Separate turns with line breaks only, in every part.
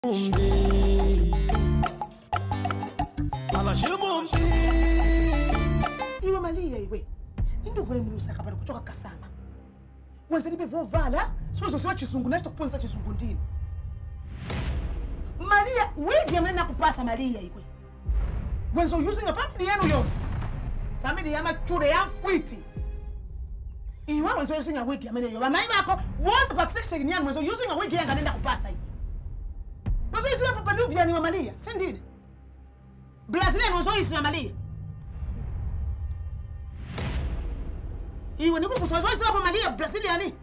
Mumbi. Ala Shi Mumbi.
Iwe Malia iwe. Indo bore mlusa kabari kuchoka kasama. Wenza libe vovala, siwezo siwa chisungu na kuponza chisungu ndini. Malia, wegi ya mnena kupasa Malia iwe. Wenzo using a family yenu yonsi. Family ya machure ya fwiti. Iwe wenzo using a wigi ya mnena yoba. Maima ako, once about 6 seconds wenzo using a wigi ya nganenda kupasa iwe. Wenzo using a papaluvia ni wa Malia, sendine. Brazilian wenzo using a Malia. Iwe niko kusozoisa hapa Malia Brazilian.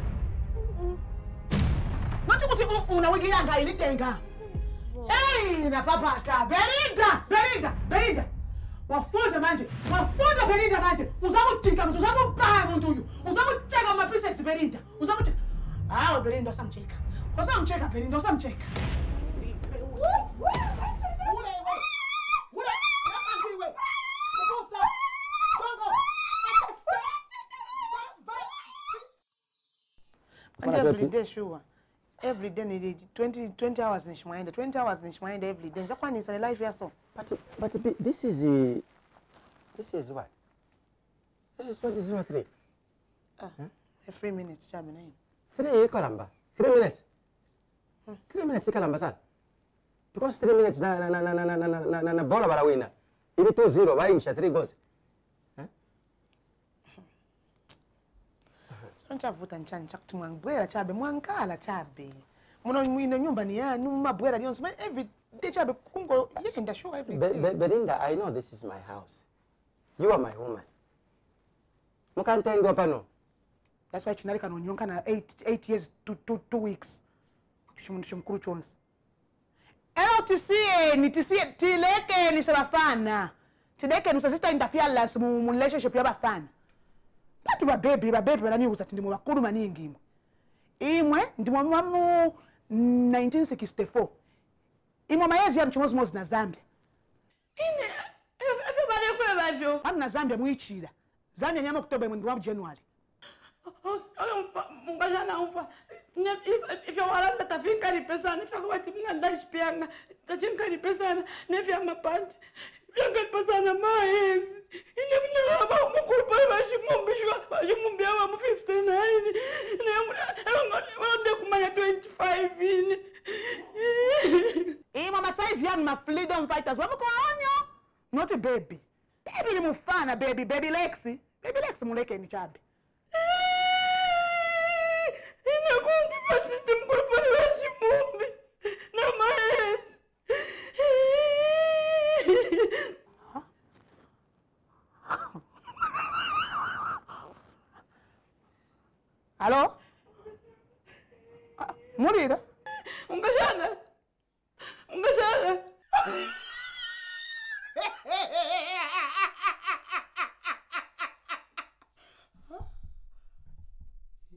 Nati kuti una wigi yanga ilitenga. Hey, na papa ka Belinda. Wafuta manje. Belinda manje. Uzamutika mtu uzamupaa mtu huyu. Uzamucheka ma princess Belinda. Uzamucheka. Ah, Belinda usamcheka. Usamcheka Belinda usamcheka. Every day sure. Every day needed 20 hours nishmaenda. 20 hours nishmaenda every day. Nza kwani isa life ya so.
But this is what? This is 2003.
A 3 minutes chabe na hii.
3 kalamba. 3 minutes. 3 minutes kalamba sana. Because 3 minutes na bola bala wina. Ili 2-0 waisha 3 goals.
Nchavuta nchani chakuti mwangwera chabe mwangala chabe. Muno mwino nyumba ni ya nyumba bwera yonse. Man every day chabe kungo yenda show every day.
Belinda, I know this is my house. You are my woman. Mukantengo pano.
That's why chinalika no nyonka na 8 years to 2 weeks. Shimkuru chonse. Tisie tileke ni sabafana. Tideke nusasista interference mu relationship ya bafana. Bati baby banani uzati ndimo bakuru maningi imwe. Imwe ndimo mamu 1964. Imwe mayezi ya mchumozi mozi na Zambia.
Everybody kwe bavyo.
Amna Zambia muichira. Zambia nyama Oktoba mwezi wa January.
Mungajana umfa. If you want to tafinka ni pesa, if you want to mnandash pianga, tajinka ni pesa, if you have panty. Pianga pesa na maezi. Ile mnaba mukuru ba Shi Mumbi Shi Mumbi aba mu 59. Wende kumanya 25 ini.
Mama size ya ma freedom fighters wamuko onyo. Not a baby. Baby ni mufana baby Lexi. Baby Lexi muleke ni chabe.
Ina kundi patiti mukuru ba Shi Mumbi na maezi.
Hello? Murida?
Ungashana.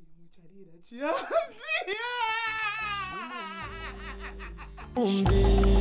Mumbi.